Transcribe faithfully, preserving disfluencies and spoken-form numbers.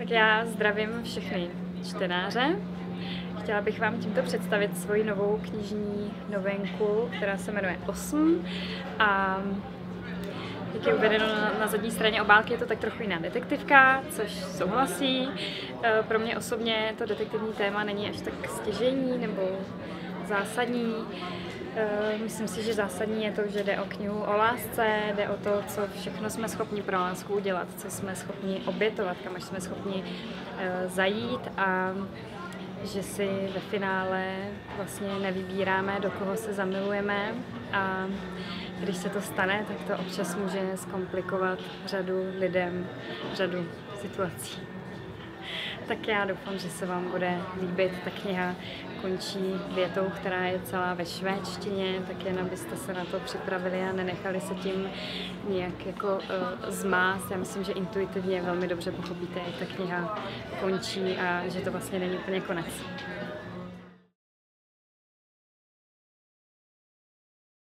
Tak já zdravím všechny čtenáře. Chtěla bych vám tímto představit svoji novou knižní novinku, která se jmenuje osm. A jak je uvedeno na, na zadní straně obálky, je to tak trochu jiná detektivka, což souhlasí. Pro mě osobně to detektivní téma není až tak stěžejní nebo zásadní. Myslím si, že zásadní je to, že jde o knihu o lásce, jde o to, co všechno jsme schopni pro lásku udělat, co jsme schopni obětovat, kam až jsme schopni zajít a že si ve finále vlastně nevybíráme, do koho se zamilujeme, a když se to stane, tak to občas může zkomplikovat řadu lidem, řadu situací. Tak já doufám, že se vám bude líbit. Ta kniha končí větou, která je celá ve švédštině, tak jen abyste se na to připravili a nenechali se tím nějak jako uh, zmást. Já myslím, že intuitivně velmi dobře pochopíte, jak ta kniha končí a že to vlastně není úplně konec.